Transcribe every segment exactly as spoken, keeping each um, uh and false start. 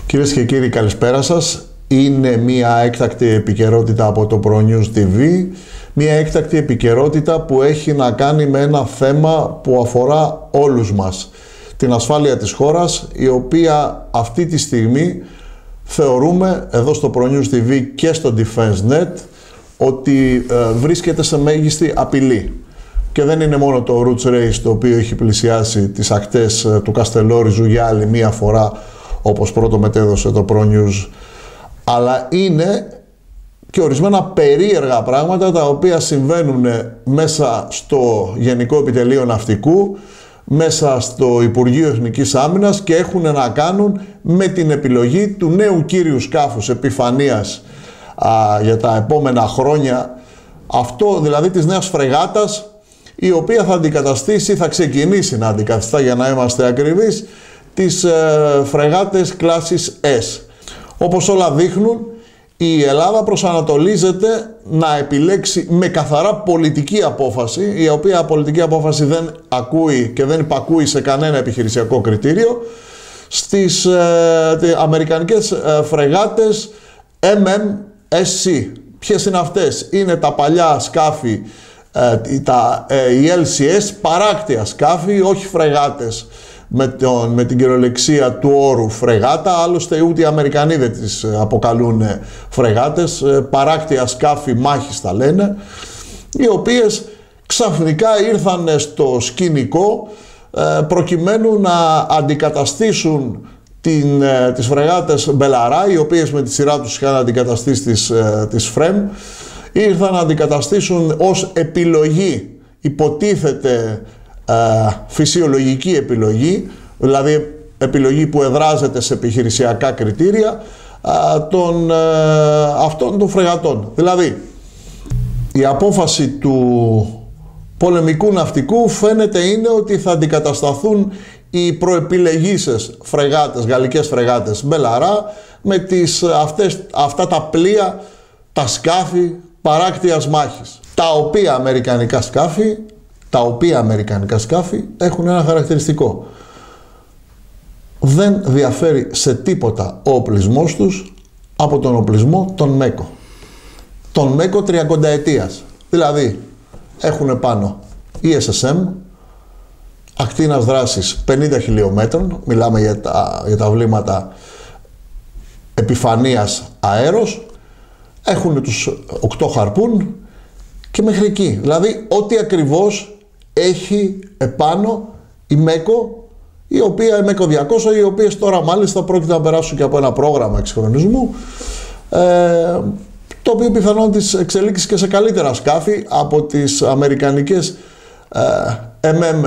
Κυρίες και κύριοι, καλησπέρα σας. Είναι μια έκτακτη επικαιρότητα από το ProNews τι βι. Μια έκτακτη επικαιρότητα που έχει να κάνει με ένα θέμα που αφορά όλους μας. Την ασφάλεια της χώρας, η οποία αυτή τη στιγμή θεωρούμε εδώ στο ProNews τι βι και στο DefenseNet ότι ε, βρίσκεται σε μέγιστη απειλή. Και δεν είναι μόνο το Roots Race το οποίο έχει πλησιάσει τις ακτές ε, του Καστελόριζου για άλλη μία φορά, όπως πρώτο μετέδωσε το ProNews, αλλά είναι και ορισμένα περίεργα πράγματα τα οποία συμβαίνουν μέσα στο Γενικό Επιτελείο Ναυτικού, μέσα στο Υπουργείο Εθνικής Άμυνας και έχουν να κάνουν με την επιλογή του νέου κύριου σκάφους επιφανείας α, για τα επόμενα χρόνια. Αυτό δηλαδή της νέας φρεγάτας, η οποία θα αντικαταστήσει, θα ξεκινήσει να αντικαθιστά, για να είμαστε ακριβείς, τις ε, φρεγάτες κλάσης S. Όπως όλα δείχνουν, η Ελλάδα προσανατολίζεται να επιλέξει με καθαρά πολιτική απόφαση, η οποία πολιτική απόφαση δεν ακούει και δεν υπακούει σε κανένα επιχειρησιακό κριτήριο, στις ε, αμερικανικές ε, φρεγάτες εμ εμ ες σι. Ποιες είναι αυτές? Είναι τα παλιά σκάφη, ε, τα, ε, οι ελ σι ες, παράκτια σκάφη, όχι φρεγάτες με, τον, με την κυριολεξία του όρου φρεγάτα, άλλωστε ούτε οι Αμερικανοί δεν τις αποκαλούν φρεγάτες, παράκτια σκάφη μάχης τα λένε, οι οποίες ξαφνικά ήρθαν στο σκηνικό προκειμένου να αντικαταστήσουν την, τις φρεγάτες Μπελαρά, οι οποίες με τη σειρά τους είχαν αντικαταστήσει τις, τις ΦΡΕΜ, ήρθαν να αντικαταστήσουν ως επιλογή, υποτίθεται φυσιολογική επιλογή, δηλαδή επιλογή που εδράζεται σε επιχειρησιακά κριτήρια των, αυτών των φρεγατών. Δηλαδή η απόφαση του πολεμικού ναυτικού φαίνεται είναι ότι θα αντικατασταθούν οι προεπιλεγήσεις φρεγάτες, γαλλικές φρεγάτες Μπελαρά με τις, αυτές, αυτά τα πλοία, τα σκάφη παράκτιας μάχης, τα οποία αμερικανικά σκάφη τα οποία αμερικανικά σκάφη έχουν ένα χαρακτηριστικό. Δεν διαφέρει σε τίποτα ο οπλισμός τους από τον οπλισμό των ΜΕΚΟ. Τον ΜΕΚΟ τριακονταετίας. Δηλαδή έχουν πάνω ι ες ες εμ, ακτίνας δράσης πενήντα χιλιόμετρων, μιλάμε για τα, για τα βλήματα επιφανείας αέρος, έχουν τους οκτώ χαρπούν και μέχρι εκεί. Δηλαδή ό,τι ακριβώς έχει επάνω η ΜΕΚΟ, η οποία η ΜΕΚΟ διακόσια, οι οποίες τώρα μάλιστα πρόκειται να περάσουν και από ένα πρόγραμμα εξυγχρονισμού, ε, το οποίο πιθανόν τις εξελίξει και σε καλύτερα σκάφη από τις αμερικανικές ε, εμ εμ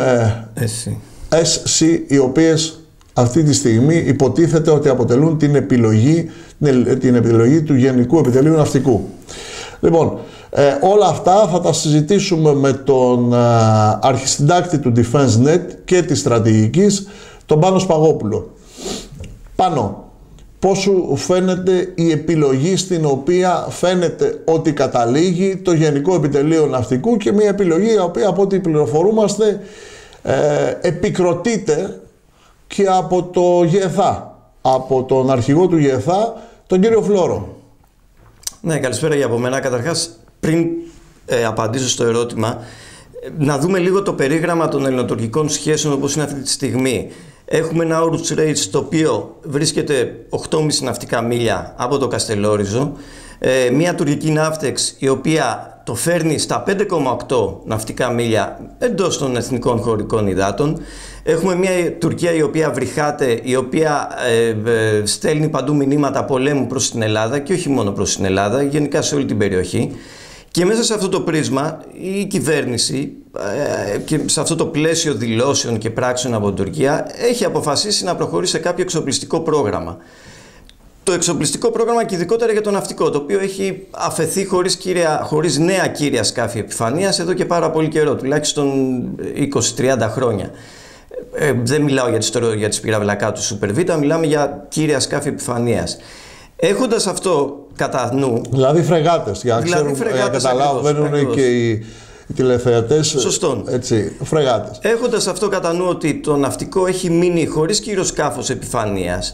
ες σι, οι οποίες αυτή τη στιγμή υποτίθεται ότι αποτελούν την επιλογή, την επιλογή του Γενικού Επιτελείου Ναυτικού. Λοιπόν, Ε, όλα αυτά θα τα συζητήσουμε με τον ε, αρχισυντάκτη του DefenseNet και της στρατηγικής, τον Πάνο Σπαγόπουλο. Πάνο, πώς σου φαίνεται η επιλογή στην οποία φαίνεται ότι καταλήγει το Γενικό Επιτελείο Ναυτικού, και μια επιλογή η οποία, από ό,τι πληροφορούμαστε, ε, επικροτείται και από το ΓΕΘΑ, από τον αρχηγό του ΓΕΘΑ, τον κύριο Φλόρο. Ναι, καλησπέρα για από μένα. Καταρχάς, πριν ε, απαντήσω στο ερώτημα, να δούμε λίγο το περίγραμμα των ελληνοτουρκικών σχέσεων όπως είναι αυτή τη στιγμή. Έχουμε ένα Roots Race το οποίο βρίσκεται οκτώ κόμμα πέντε ναυτικά μίλια από το Καστελόριζο, ε, μια τουρκική ναύτεξ η οποία το φέρνει στα πέντε κόμμα οκτώ ναυτικά μίλια εντός των εθνικών χωρικών υδάτων. Έχουμε μια Τουρκία η οποία βρυχάται, η οποία ε, ε, στέλνει παντού μηνύματα πολέμου προς την Ελλάδα, και όχι μόνο προς την Ελλάδα, γενικά σε όλη την περιοχή. Και μέσα σε αυτό το πρίσμα η κυβέρνηση ε, και σε αυτό το πλαίσιο δηλώσεων και πράξεων από την Τουρκία έχει αποφασίσει να προχωρήσει σε κάποιο εξοπλιστικό πρόγραμμα. Το εξοπλιστικό πρόγραμμα, και ειδικότερα για το ναυτικό, το οποίο έχει αφαιθεί χωρίς, κύρια, χωρίς νέα κύρια σκάφη επιφανείας εδώ και πάρα πολύ καιρό, τουλάχιστον είκοσι τριάντα χρόνια. Ε, δεν μιλάω για τις, για τις πυραυλακά του Super Vita, μιλάμε για κύρια σκάφη επιφανείας. Έχοντας αυτό κατά νου... Δηλαδή φρεγάτες, για να δηλαδή καταλάβουν και οι, οι τηλεθεατές. Σωστόν. Έτσι, φρεγάτες. Έχοντας αυτό κατά νου ότι το ναυτικό έχει μείνει χωρίς κύριο σκάφος επιφανείας,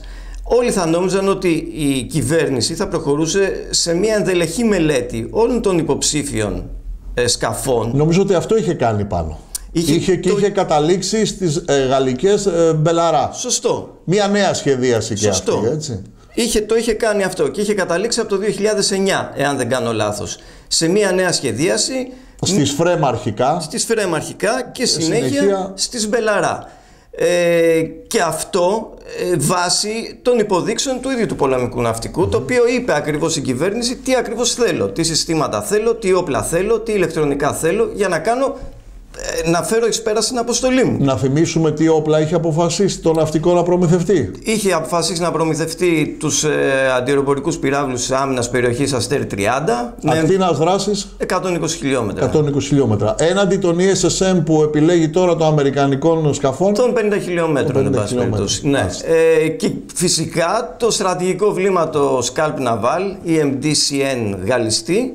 όλοι θα νόμιζαν ότι η κυβέρνηση θα προχωρούσε σε μια ενδελεχή μελέτη όλων των υποψήφιων ε, σκαφών. Νομίζω ότι αυτό είχε κάνει πάνω. Είχε, είχε και το... είχε καταλήξει στις ε, γαλλικές ε, Μπελαρά. Σωστό. Μια νέα σχεδίαση και Σωστό. αυτή, έτσι. Είχε, το είχε κάνει αυτό και είχε καταλήξει από το δύο χιλιάδες εννιά, εάν δεν κάνω λάθος, σε μια νέα σχεδίαση. Στις Φρέμα αρχικά. Στις Φρέμα αρχικά και συνέχεια, συνέχεια στις Μπελαρά. Ε, και αυτό ε, βάσει των υποδείξεων του ίδιου του πολεμικού ναυτικού, mm. το οποίο είπε ακριβώς η κυβέρνηση τι ακριβώς θέλω, τι συστήματα θέλω, τι όπλα θέλω, τι ηλεκτρονικά θέλω για να κάνω, ε, να φέρω εις πέρα στην αποστολή μου. Να θυμίσουμε τι όπλα είχε αποφασίσει το ναυτικό να προμηθευτεί. Είχε αποφασίσει να προμηθευτεί τους ε, αντιεροπορικούς πυράβλους άμυνας περιοχής Αστέρ τριάντα. Ακτίνας δράσης εκατόν είκοσι χιλιόμετρα. εκατόν είκοσι χιλιόμετρα. Έναντι των ι ες ες εμ που επιλέγει τώρα των αμερικανικών σκαφών. Των πενήντα χιλιόμετρων, εν πάση περιπτώσει. Ναι. Ε, και φυσικά το στρατηγικό βλήμα το Scalp Naval, η εμ ντι σι εν γαλλιστή,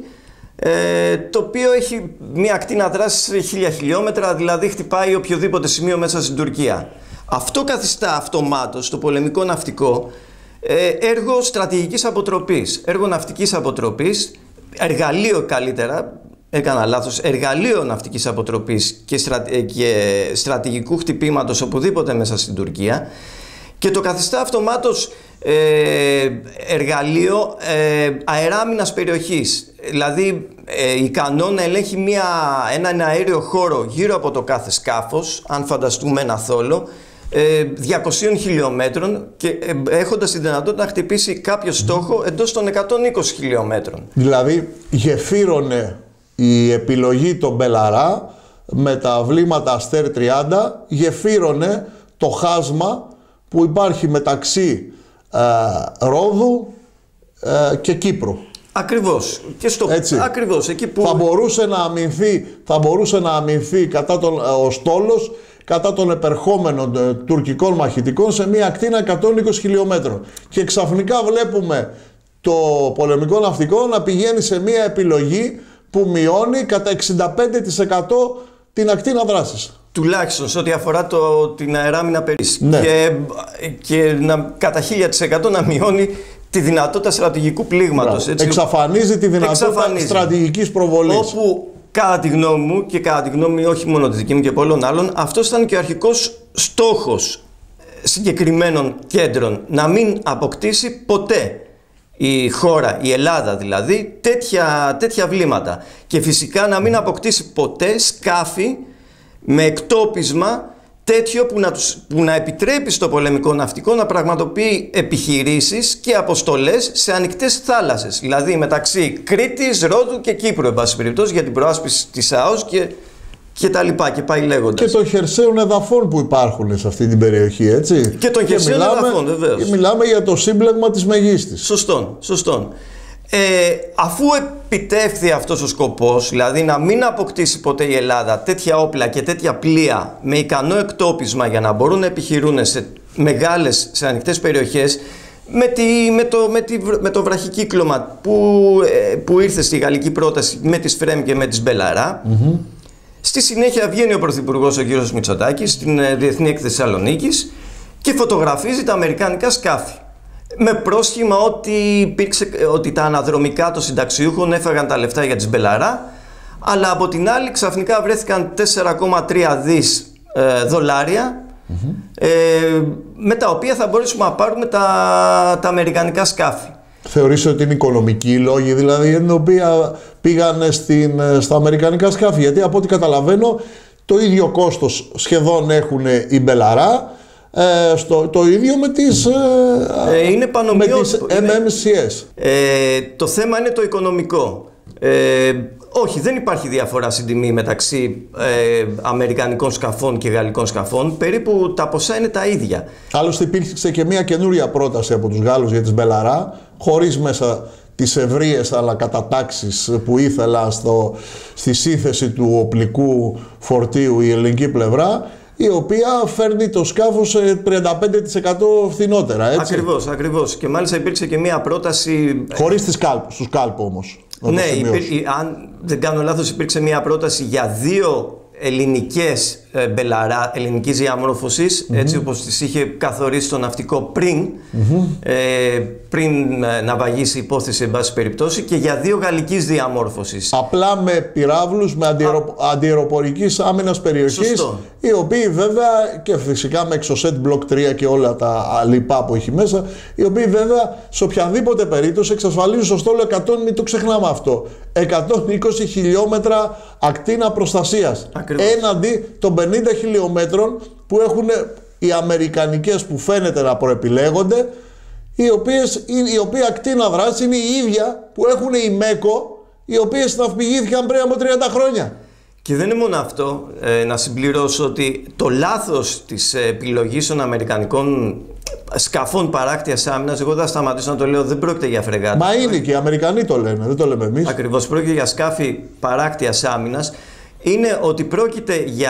Ε, το οποίο έχει μια ακτίνα δράσης χίλια χιλιόμετρα, δηλαδή χτυπάει οποιοδήποτε σημείο μέσα στην Τουρκία. Αυτό καθιστά αυτομάτως το πολεμικό ναυτικό ε, έργο στρατηγικής αποτροπής, έργο ναυτικής αποτροπής, εργαλείο καλύτερα, έκανα λάθος, εργαλείο ναυτικής αποτροπής και, στρα, ε, και στρατηγικού χτυπήματος οπουδήποτε μέσα στην Τουρκία, και το καθιστά αυτομάτως ε, εργαλείο ε, αεράμινας περιοχής. Δηλαδή ε, ικανό να ελέγχει μια, έναν αέριο χώρο γύρω από το κάθε σκάφος, αν φανταστούμε ένα θόλο, ε, διακοσίων χιλιόμετρων, και ε, έχοντας την δυνατότητα να χτυπήσει κάποιο στόχο εντός των εκατόν είκοσι χιλιόμετρων. Δηλαδή γεφύρωνε η επιλογή των Μπελαρά με τα βλήματα Αστέρ τριάντα, γεφύρωνε το χάσμα που υπάρχει μεταξύ ε, Ρόδου ε, και Κύπρου. Ακριβώς. Και στο... Ακριβώς. Εκεί που... θα, μπορούσε να αμυνθεί, θα μπορούσε να αμυνθεί κατά τον, ο στόλος κατά των επερχόμενων ε, τουρκικών μαχητικών σε μια ακτίνα εκατόν είκοσι χιλιόμετρων. Και ξαφνικά βλέπουμε το πολεμικό ναυτικό να πηγαίνει σε μια επιλογή που μειώνει κατά εξήντα πέντε τοις εκατό την ακτίνα δράσης. Τουλάχιστον σε ό,τι αφορά το, την αεράμινα περίση. Ναι. Και, και να, κατά χίλια τοις εκατό να μειώνει τη δυνατότητα στρατηγικού πλήγματος. Έτσι. Εξαφανίζει τη δυνατότητα Εξαφανίζει. στρατηγικής προβολής. Όπου κατά τη γνώμη μου και κατά τη γνώμη όχι μόνο τη δική μου και πολλών άλλων, αυτός ήταν και ο αρχικός στόχος συγκεκριμένων κέντρων. Να μην αποκτήσει ποτέ η χώρα, η Ελλάδα δηλαδή, τέτοια, τέτοια βλήματα. Και φυσικά να μην αποκτήσει ποτέ σκάφη με εκτόπισμα τέτοιο που να, τους, που να επιτρέπει στο πολεμικό ναυτικό να πραγματοποιεί επιχειρήσεις και αποστολές σε ανοιχτές θάλασσες. Δηλαδή μεταξύ Κρήτης, Ρόδου και Κύπρου, εν πάση περιπτώσει, για την προάσπιση της ΑΟΣ και, και τα λοιπά, και πάει λέγοντας. Και των χερσαίων εδαφών που υπάρχουν σε αυτή την περιοχή, έτσι. Και των χερσαίων εδαφών, βεβαίως. Και μιλάμε για το σύμπλεγμα της Μεγίστης. Σωστόν, σωστόν. Ε, αφού επιτεύχθη αυτός ο σκοπός, δηλαδή να μην αποκτήσει ποτέ η Ελλάδα τέτοια όπλα και τέτοια πλοία με ικανό εκτόπισμα για να μπορούν να επιχειρούν σε μεγάλες, σε ανοιχτές περιοχές, με, τη, με, το, με, τη, με το βραχικύκλωμα που, ε, που ήρθε στη γαλλική πρόταση με τις Φρέμ και με τις Μπελαρά, mm-hmm. στη συνέχεια βγαίνει ο Πρωθυπουργός ο κ. Μητσοτάκης στην ε, Διεθνή Έκθεση Θεσσαλονίκης και φωτογραφίζει τα αμερικανικά σκάφη. Με πρόσχημα ότι, υπήρξε, ότι τα αναδρομικά των συνταξιούχων έφαγαν τα λεφτά για τις Μπελαρά, αλλά από την άλλη ξαφνικά βρέθηκαν τέσσερα κόμμα τρία δις ε, δολάρια, mm-hmm. ε, με τα οποία θα μπορέσουμε να πάρουμε τα, τα αμερικανικά σκάφη. Θεωρείς ότι είναι οικονομικοί λόγοι, δηλαδή, για την οποία πήγαν στην, στα αμερικανικά σκάφη? Γιατί από ό,τι καταλαβαίνω το ίδιο κόστος σχεδόν έχουν οι Μπελαρά, Ε, στο, το ίδιο με τις, ε, είναι με τις εμ εμ σι ες. Ε, το θέμα είναι το οικονομικό. Ε, όχι, δεν υπάρχει διαφορά στην τιμή μεταξύ ε, αμερικανικών σκαφών και γαλλικών σκαφών. Περίπου τα ποσά είναι τα ίδια. Άλλωστε υπήρξε και μια καινούρια πρόταση από τους Γάλλους για τις Μπελαρά, χωρίς μέσα τις ευρείες αλλά κατατάξεις που ήθελα στο, στη σύνθεση του οπλικού φορτίου η ελληνική πλευρά, η οποία φέρνει το σκάφος τριάντα πέντε τοις εκατό φθηνότερα, έτσι. Ακριβώς, ακριβώς. Και μάλιστα υπήρξε και μία πρόταση... Χωρίς τη σκάλπ, στους σκάλπ όμως. Ναι, υπήρ, αν δεν κάνω λάθος, υπήρξε μία πρόταση για δύο ελληνικές ε, μπελαρά, ελληνικής διαμόρφωσης, mm-hmm. έτσι όπως τις είχε καθορίσει το ναυτικό πριν, mm-hmm. ε, πριν ε, να βαγίσει η υπόθεση, εν πάση περιπτώσει, και για δύο γαλλικής διαμόρφωσης. Απλά με πυράβλους, με αντιερο... Α... αντιεροπορικής άμυνας περιοχής, Σωστό. Οι οποίοι βέβαια, και φυσικά με εξωσέτ μπλοκ τρία και όλα τα λοιπά που έχει μέσα, οι οποίοι βέβαια σε οποιαδήποτε περίπτωση εξασφαλίζουν στο στόλο εκατό, μην το ξεχνάμε αυτό, εκατόν είκοσι χιλιόμετρα ακτίνα προστασίας. Ακριβώς. Έναντι των πενήντα χιλιόμετρων που έχουν οι αμερικανικές, που φαίνεται να προεπιλέγονται, οι οποίες, η οποία ακτίνα δράση είναι η ίδια που έχουν οι ΜΕΚΟ, οι οποίες ναυπηγήθηκαν πριν από τριάντα χρόνια. Και δεν είναι μόνο αυτό, ε, να συμπληρώσω ότι το λάθος της επιλογής των αμερικανικών σκαφών παράκτειας άμυνας, εγώ θα σταματήσω να το λέω, δεν πρόκειται για φρεγάτα. Μα είναι και οι Αμερικανοί το λένε, δεν το λέμε εμείς. Ακριβώς, πρόκειται για σκάφη παράκτειας άμυνας. Είναι ότι πρόκειται για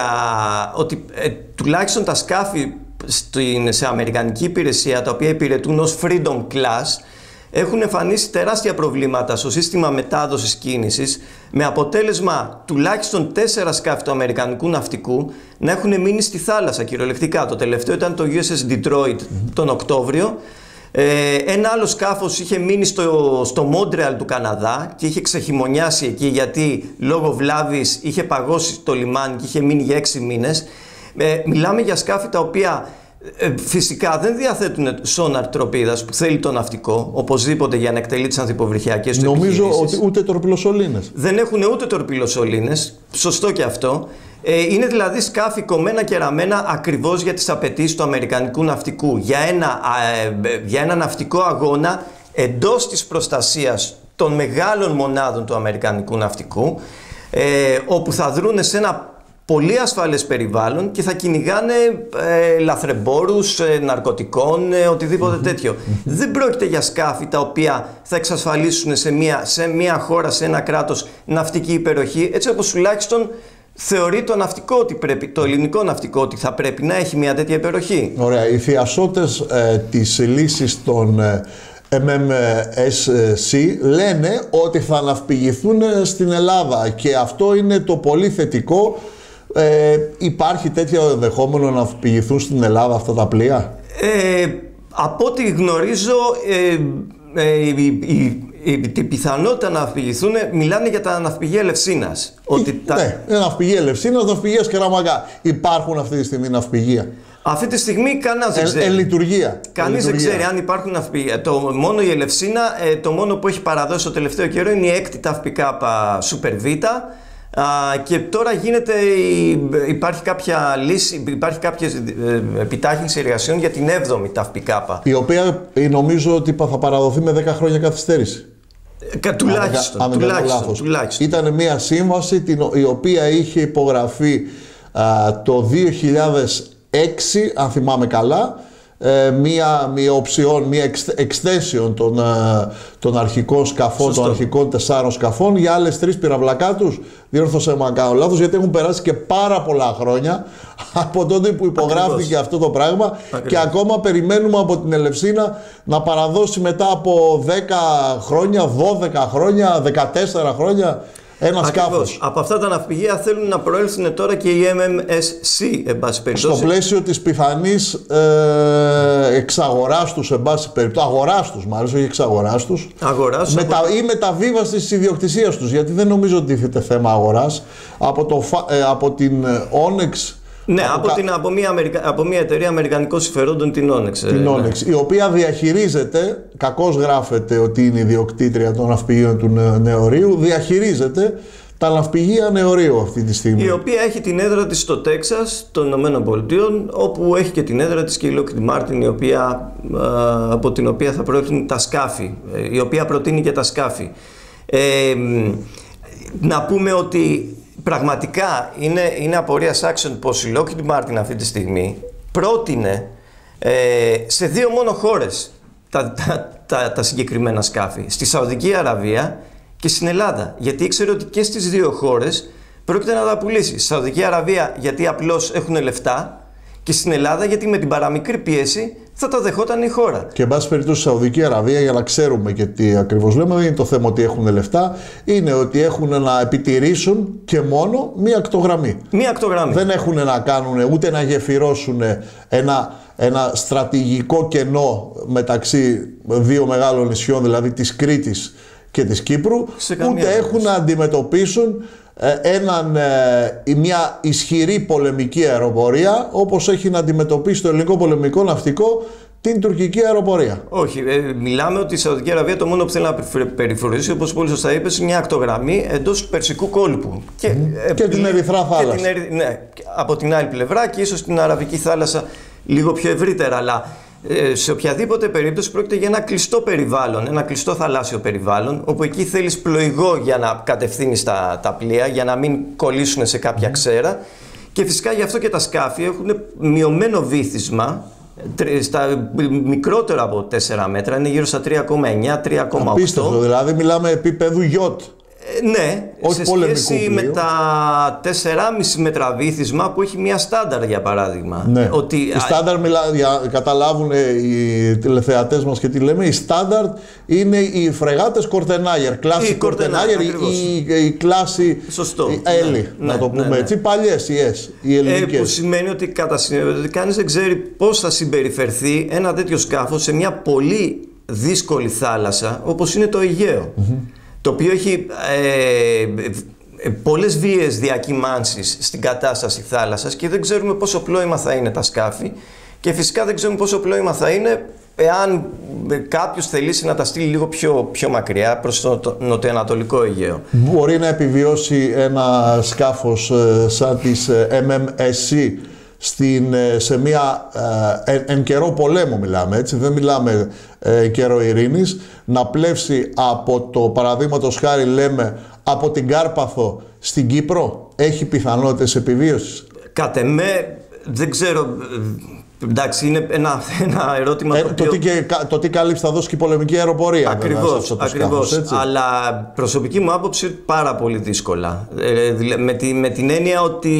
ότι ε, τουλάχιστον τα σκάφη στην, σε αμερικανική υπηρεσία, τα οποία υπηρετούν ως Freedom Class, έχουν εμφανίσει τεράστια προβλήματα στο σύστημα μετάδοσης κίνησης, με αποτέλεσμα τουλάχιστον τέσσερα σκάφη του αμερικανικού ναυτικού να έχουν μείνει στη θάλασσα κυριολεκτικά. Το τελευταίο ήταν το γιου ες ες Detroit τον Οκτώβριο. Ε, ένα άλλο σκάφος είχε μείνει στο, στο Μόντρεαλ του Καναδά και είχε ξεχειμονιάσει εκεί, γιατί λόγω βλάβης είχε παγώσει το λιμάνι και είχε μείνει για έξι μήνες. Ε, μιλάμε για σκάφη τα οποία ε, φυσικά δεν διαθέτουν σόναρ τροπίδας που θέλει το ναυτικό οπωσδήποτε για να εκτελεί τις ανθυποβρυχιακές του επιχειρήσεις. Νομίζω ότι ούτε τορπιλοσωλήνες. Δεν έχουν ούτε τορπιλοσωλήνες, σωστό και αυτό. Ε, είναι δηλαδή σκάφη κομμένα και ραμμένα ακριβώς για τις απαιτήσεις του αμερικανικού ναυτικού, για ένα, ε, για ένα ναυτικό αγώνα εντός της προστασίας των μεγάλων μονάδων του αμερικανικού ναυτικού, ε, όπου θα δρούνε σε ένα πολύ ασφαλές περιβάλλον και θα κυνηγάνε ε, λαθρεμπόρους, ε, ναρκωτικών, ε, οτιδήποτε mm-hmm. τέτοιο. Mm-hmm. Δεν πρόκειται για σκάφη τα οποία θα εξασφαλίσουν σε μια, σε μια χώρα, σε ένα κράτος, ναυτική υπεροχή, έτσι όπως τουλάχιστον θεωρεί το ναυτικό ότι πρέπει, το ελληνικό ναυτικό ότι θα πρέπει να έχει μια τέτοια υπεροχή. Ωραία. Οι θειασότες ε, της λύσης των ε, εμ εμ ες σι λένε ότι θα ναυπηγηθούν στην Ελλάδα και αυτό είναι το πολύ θετικό. Ε, υπάρχει τέτοιο ενδεχόμενο να ναυπηγηθούν στην Ελλάδα αυτά τα πλοία? Ε, από ό,τι γνωρίζω, ε, ε, η, η, η, η πιθανότητα να ναυπηγηθούν, μιλάνε για τα ναυπηγεία Ελευσίνας. Ότι τα... Ναι, ναυπηγεία Ελευσίνας, ναυπηγεία Σκεραμαγκά. Υπάρχουν αυτή τη στιγμή ναυπηγεία? Αυτή τη στιγμή κανένας δεν ξέρει. Εν λειτουργία. Κανείς δεν ξέρει αν υπάρχουν ναυπηγεία. Το μόνο η Ελευσίνα, ε, το μόνο που έχει παραδώσει το τελευταίο καιρό είναι η έκτη ταυπικάπα Super Β. Uh, και τώρα γίνεται, υπάρχει κάποια λύση, υπάρχει κάποια επιτάχυνση εργασιών για την έβδομη ταυπικάπα. Η οποία νομίζω ότι θα παραδοθεί με δέκα χρόνια καθυστέρηση. Κα, τουλάχιστον, αν, αν τουλάχιστον, τουλάχιστον. Ήταν μια σύμβαση την, η οποία είχε υπογραφεί uh, το δύο χιλιάδες έξι, αν θυμάμαι καλά, μία, μία οψιόν, μία extension των, των αρχικών σκαφών, Σωστό. των αρχικών τεσσάρων σκαφών για άλλες τρεις πυραυλακάτους. Διόρθωσα με αν κάνω λάθος, γιατί έχουν περάσει και πάρα πολλά χρόνια από τότε που υπογράφηκε Ακριβώς. αυτό το πράγμα. Ακριβώς. Και ακόμα περιμένουμε από την Ελευσίνα να παραδώσει μετά από δέκα χρόνια, δώδεκα χρόνια, δεκατέσσερα χρόνια ένα σκάφος. Από αυτά τα ναυπηγεία θέλουν να προέλθουν τώρα και οι εμ εμ ες σι, εν πάση περιπτώσει. Στο πλαίσιο της πιθανής ε, εξαγοράς τους, εν πάση περιπτώσει, αγοράς τους μάλλον, όχι εξαγοράς τους, αγοράς, μετα, από... ή μεταβίβασης της ιδιοκτησίας τους, γιατί δεν νομίζω ότι τίθεται θέμα αγοράς. Από, το, ε, από την Onyx. Ναι, από, από, κα... την, από, μια Αμερικα... από μια εταιρεία αμερικανικών συμφερόντων, την Onyx. Την Onyx, ναι. Η οποία διαχειρίζεται, κακώς γράφεται ότι είναι ιδιοκτήτρια των ναυπηγείων του Νεορίου, διαχειρίζεται τα ναυπηγεία Νεορίου αυτή τη στιγμή. Η οποία έχει την έδρα της στο Τέξας των Ηνωμένων Πολιτείων, όπου έχει και την έδρα της και η Lockheed Martin, η οποία, από την οποία θα προέρχονται τα σκάφη, η οποία προτείνει και τα σκάφη. Ε, να πούμε ότι πραγματικά είναι, είναι απορίας άξιον πως η Lockheed Martin αυτή τη στιγμή πρότεινε ε, σε δύο μόνο χώρες τα, τα, τα, τα συγκεκριμένα σκάφη, στη Σαουδική Αραβία και στην Ελλάδα, γιατί ήξερε ότι και στις δύο χώρες πρόκειται να τα πουλήσει. Στη Σαουδική Αραβία γιατί απλώς έχουν λεφτά και στην Ελλάδα, γιατί με την παραμικρή πίεση θα τα δεχόταν η χώρα. Και εν πάση περιπτώσει, η Σαουδική Αραβία, για να ξέρουμε και τι ακριβώς λέμε, δεν είναι το θέμα ότι έχουν λεφτά, είναι ότι έχουν να επιτηρήσουν και μόνο μία ακτογραμμή. Μία ακτογραμμή. Δεν έχουν να κάνουν ούτε να γεφυρώσουν ένα, ένα στρατηγικό κενό μεταξύ δύο μεγάλων νησιών, δηλαδή της Κρήτης και της Κύπρου, ούτε έχουν να αντιμετωπίσουν έναν, μια ισχυρή πολεμική αεροπορία, όπως έχει να αντιμετωπίσει το ελληνικό πολεμικό ναυτικό την τουρκική αεροπορία. Όχι, ε, μιλάμε ότι η Σαουδική Αραβία το μόνο που θέλει να περιφρουρήσει, όπως πολύ σωστά είπες, είναι μια ακτογραμμή εντός του Περσικού κόλπου. Και, mm. ε, και την Ερυθρά θάλασσα. Και την, ναι, από την άλλη πλευρά και ίσως την Αραβική θάλασσα λίγο πιο ευρύτερα. Αλλά ε, σε οποιαδήποτε περίπτωση πρόκειται για ένα κλειστό περιβάλλον, ένα κλειστό θαλάσσιο περιβάλλον, όπου εκεί θέλεις πλοηγό για να κατευθύνεις τα, τα πλοία, για να μην κολλήσουν σε κάποια ξέρα. Και φυσικά γι' αυτό και τα σκάφη έχουν μειωμένο βύθισμα, στα μικρότερα από τέσσερα μέτρα, είναι γύρω στα τρία κόμμα εννιά με τρία κόμμα οκτώ. Απίστευτο, δηλαδή μιλάμε επίπεδου γιότ. Ε, ναι, όχι σε σχέση με τα τέσσερα κόμμα πέντε μέτρα βύθισμα που έχει μια στάνταρ, για παράδειγμα. Ναι. Ότι... Η στάνταρ, μιλά, για να καταλάβουν οι τηλεθεατές μας και τι λέμε, η στάνταρ είναι οι φρεγάτες Κορτενάγερ, κλάση Κορτενάγερ, η, η, η κλάση Έλλη, ναι, να ναι, το πούμε ναι, έτσι, ναι. Παλιές οι ΕΣ, οι ελληνικές. Ε, που σημαίνει ότι κατά συνέπεια κανείς δεν ξέρει πώς θα συμπεριφερθεί ένα τέτοιο σκάφος σε μια πολύ δύσκολη θάλασσα όπως είναι το Αιγαίο. Mm-hmm. Το οποίο έχει ε, πολλές βίαιες διακυμάνσεις στην κατάσταση θάλασσας και δεν ξέρουμε πόσο πλόημα θα είναι τα σκάφη και φυσικά δεν ξέρουμε πόσο πλόημα θα είναι εάν κάποιος θελήσει να τα στείλει λίγο πιο, πιο μακριά προς το, το νοτιοανατολικό Αιγαίο. Μπορεί να επιβιώσει ένα σκάφος ε, σαν της ε, εμ εμ ες σι στην, σε μια ε, εν, εν καιρό πολέμου μιλάμε, έτσι, δεν μιλάμε ε, καιρό ειρήνης, να πλεύσει από το, παραδείγματος χάρη λέμε, από την Κάρπαθο στην Κύπρο, έχει πιθανότητες επιβίωσης? Κατ' εμέ, δεν ξέρω, εντάξει, είναι ένα, ένα ερώτημα ε, το, το, οποίο... τι και, το τι κάλυψε θα δώσει και η πολεμική αεροπορία. Ακριβώς, βέβαια, ακριβώς. Σκάφος, αλλά προσωπική μου άποψη πάρα πολύ δύσκολα. Ε, με, τη, με την έννοια ότι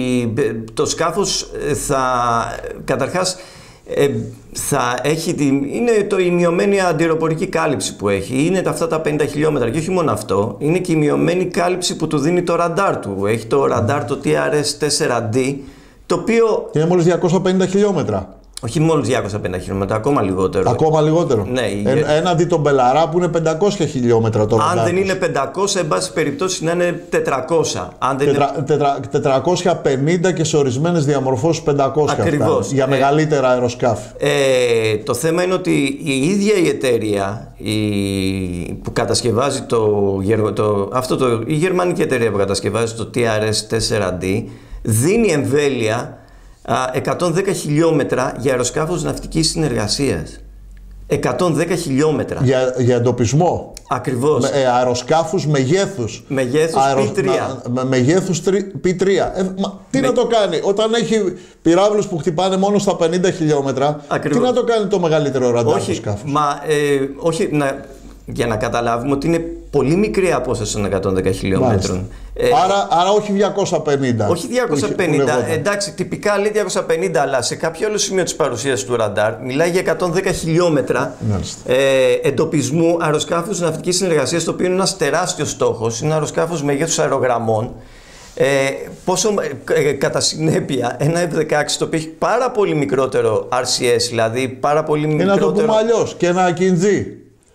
το σκάφος θα, καταρχάς, ε, θα έχει την, είναι το, η μειωμένη αντιεροπορική κάλυψη που έχει, είναι τα, αυτά τα πενήντα χιλιόμετρα και όχι μόνο αυτό, είναι και η μειωμένη κάλυψη που του δίνει το ραντάρ του. Έχει το ραντάρ το τι αρ ες φορ ντι, το οποίο... Είναι μόλις διακόσια πενήντα χιλιόμετρα. Όχι μόλις διακόσια πενήντα χιλιόμετρα, ακόμα λιγότερο. Ακόμα λιγότερο. Ναι, ε, έναντι τον Μπελαρά που είναι πεντακόσια χιλιόμετρα τώρα. Αν δεν είναι πεντακόσια, εν πάση περιπτώσει να είναι τετρακόσια. Αν δεν Τετρα, είναι... τετρα, τετρακόσια πενήντα και σε ορισμένες διαμορφώσεις πεντακόσια. Ακριβώς. Για ε, μεγαλύτερα αεροσκάφη. Ε, το θέμα είναι ότι η ίδια η εταιρεία η, που κατασκευάζει το, το, αυτό το, η γερμανική εταιρεία που κατασκευάζει το τι αρ ες φορ ντι δίνει εμβέλεια εκατόν δέκα χιλιόμετρα για αεροσκάφος ναυτικής συνεργασίας. εκατόν δέκα χιλιόμετρα. Για, για εντοπισμό. Ακριβώς. Με, ε, αεροσκάφους μεγέθους. Μεγέθους Αερος, πι τρία. Με, μεγέθους πι τρία. Ε, μα, τι με... να το κάνει, όταν έχει πυράβλους που χτυπάνε μόνο στα πενήντα χιλιόμετρα, ακριβώς. Τι να το κάνει το μεγαλύτερο ραντάρ του σκάφους? Μα, ε, όχι, να, για να καταλάβουμε ότι είναι πολύ μικρή απόσταση των εκατόν δέκα χιλιόμετρων. Ε, άρα, άρα όχι διακόσια πενήντα. Όχι διακόσια πενήντα. Που, που εντάξει, τυπικά λέει διακόσια πενήντα, αλλά σε κάποιο άλλο σημείο της παρουσίας του ραντάρ μιλάει για εκατόν δέκα χιλιόμετρα ε, εντοπισμού αεροσκάφους ναυτικής συνεργασίας, το οποίο είναι ένας τεράστιος στόχος. Είναι αεροσκάφος μεγέθους αερογραμμών. Ε, πόσο, ε, κατά συνέπεια, ένα εφ δεκαέξι το οποίο έχει πάρα πολύ μικρότερο αρ σι ες, δηλαδή πάρα πολύ μικρότερο. Και να το πούμε αλλιώς, και ένα Ακιντζή.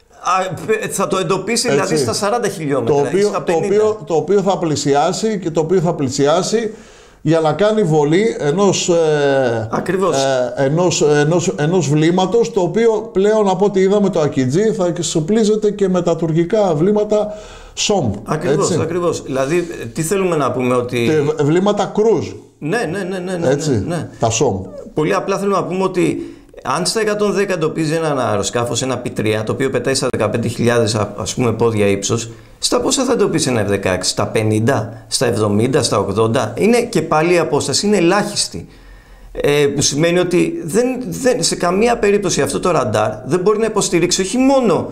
Θα το εντοπίσει έτσι, δηλαδή στα σαράντα χιλιόμετρα, το οποίο, στα το, οποίο, το οποίο θα πλησιάσει και το οποίο θα πλησιάσει για να κάνει βολή ενός, ε, ε, ενός, ενός, ενός βλήματος, το οποίο πλέον από ό,τι είδαμε το Ακιτζή θα εξοπλίζεται και με τα τουρκικά βλήματα ΣΟΜ. Ακριβώς, έτσι. ακριβώς. Δηλαδή τι θέλουμε να πούμε ότι... Και βλήματα κρούζ. Ναι, ναι, ναι, ναι, ναι, έτσι, ναι, ναι. Τα ΣΟΜ. Πολύ απλά θέλουμε να πούμε ότι αν στα εκατόν δέκα εντοπίζει ένα αεροσκάφος, ένα πι τρία, το οποίο πετάει στα δεκαπέντε χιλιάδες ας πούμε πόδια ύψος, στα πόσα θα εντοπίσει ένα εφ δεκαέξι, στα πενήντα, στα εβδομήντα, στα ογδόντα, είναι και πάλι η απόσταση, είναι ελάχιστη. Ε, που σημαίνει ότι δεν, δεν, σε καμία περίπτωση αυτό το ραντάρ δεν μπορεί να υποστηρίξει όχι μόνο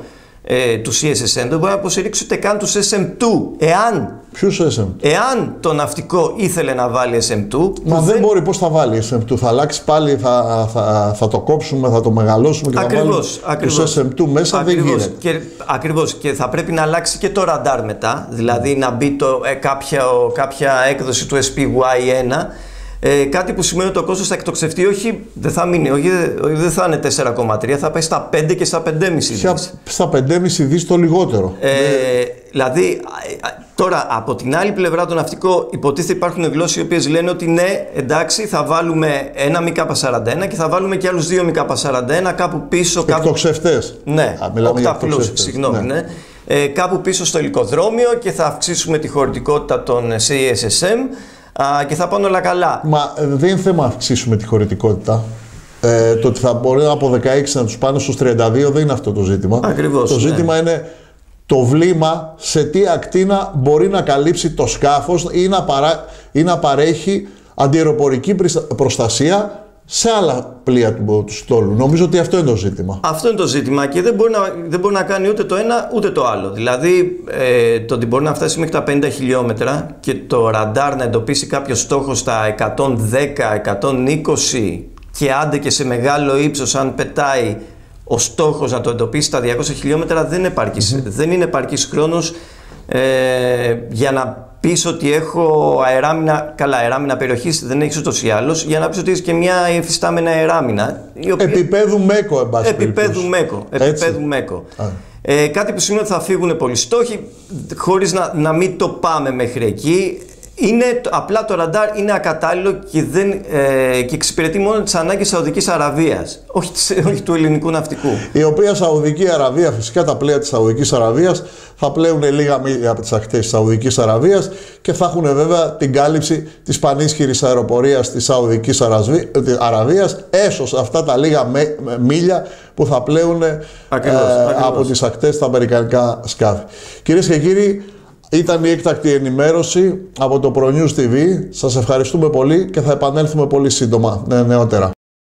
ε, του σι ες ες εμ, δεν μπορεί να υποστηρίξει ούτε καν τους ες εμ δύο. Εάν, Ποιους ες εμ? εάν το ναυτικό ήθελε να βάλει ες εμ δύο. Μα δεν, δεν μπορεί, πώς θα βάλει ες εμ δύο, θα αλλάξει πάλι, θα, θα, θα το κόψουμε, θα το μεγαλώσουμε και ακριβώς, θα βάλει τους ες εμ δύο μέσα, ακριβώς, δεν γίνεται. Και, ακριβώς, και θα πρέπει να αλλάξει και το ραντάρ μετά, δηλαδή να μπει το, ε, κάποια, ο, κάποια έκδοση του ες πι γουάι ένα. Ε, κάτι που σημαίνει ότι το κόστος θα εκτοξευτεί, όχι, δεν θα μείνει, όχι, δεν θα είναι τέσσερα κόμμα τρία, θα πάει στα πέντε και στα πέντε κόμμα πέντε δις. Στα πέντε κόμμα πέντε δις το λιγότερο. Ε, δηλαδή, τώρα από την άλλη πλευρά το ναυτικό υποτίθεται υπάρχουν γλώσσες οι οποίες λένε ότι ναι, εντάξει, θα βάλουμε ένα εμ κέι σαράντα ένα και θα βάλουμε και άλλους δύο εμ κέι σαράντα ένα κάπου πίσω. Εκτοξευτές. Ναι, οκτά συγγνώμη, ναι. ναι. Ε, κάπου πίσω στο υλικοδρόμιο και θα αυξήσουμε τη χωρητικότητα των σι ες ες εμ. Α, και θα πάνε όλα καλά. Μα δεν είναι θέμα να αυξήσουμε τη χωρητικότητα. Ε, το ότι θα μπορεί από δεκαέξι να τους πάνε στους τριάντα δύο δεν είναι αυτό το ζήτημα. Ακριβώς, το ζήτημα ναι. είναι το βλήμα σε τι ακτίνα μπορεί να καλύψει το σκάφος ή να, παρά, ή να παρέχει αντιαεροπορική προστασία σε άλλα πλοία του, του στόλου. Νομίζω ότι αυτό είναι το ζήτημα. Αυτό είναι το ζήτημα και δεν μπορεί να, δεν μπορεί να κάνει ούτε το ένα ούτε το άλλο. Δηλαδή, ε, το ότι μπορεί να φτάσει μέχρι τα πενήντα χιλιόμετρα και το ραντάρ να εντοπίσει κάποιο στόχο στα εκατόν δέκα, εκατόν είκοσι και άντε και σε μεγάλο ύψος, αν πετάει ο στόχος να το εντοπίσει στα διακόσια χιλιόμετρα, δεν, επαρκής, mm-hmm. δεν είναι επαρκής χρόνος ε, για να πεις ότι έχω αεράμινα, καλά αεράμινα περιοχής δεν έχεις ούτως ή άλλως, για να πεις ότι έχεις και μια υφιστάμενα αεράμινα. Οποία... Επίπεδου μέκο, εν πάση Επίπεδου μέκο. Επίπεδου μέκο. Ε, κάτι που σημαίνει ότι θα φύγουν πολλοί στόχοι, χωρίς να, να μην το πάμε μέχρι εκεί. Είναι, απλά το ραντάρ είναι ακατάλληλο και, δεν, ε, και εξυπηρετεί μόνο τις ανάγκες Σαουδικής Αραβίας, όχι, όχι του ελληνικού ναυτικού. Η οποία Σαουδική Αραβία, φυσικά τα πλοία της Σαουδικής Αραβίας θα πλέουν λίγα μίλια από τις ακτές της Σαουδικής Αραβίας και θα έχουν βέβαια την κάλυψη της πανίσχυρης αεροπορίας της Σαουδικής Αραβίας, έσω αυτά τα λίγα με, με, μίλια που θα πλέουν ακριβώς, ε, ακριβώς. από τις ακτές στα αμερικανικά σκάφη. Κυρίες και κύριοι, ήταν η έκτακτη ενημέρωση από το ProNews τι βι. Σας ευχαριστούμε πολύ και θα επανέλθουμε πολύ σύντομα νεότερα.